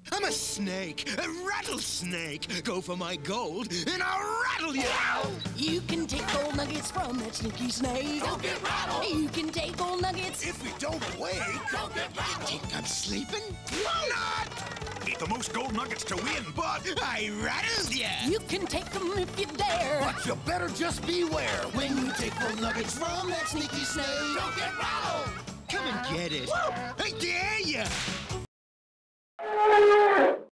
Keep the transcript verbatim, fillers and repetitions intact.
I'm a snake, a rattlesnake. Go for my gold, and I'll rattle you. You can take gold nuggets from that sneaky snake. Don't get rattled. You can take gold nuggets. If we don't wait, Don't get rattled. think I'm sleeping? Not! Get the most gold nuggets to win, but I rattled you. You can take them if you dare. But you better just beware when you take gold nuggets from that sneaky snake. Don't get rattled. Come and get it. I dare you.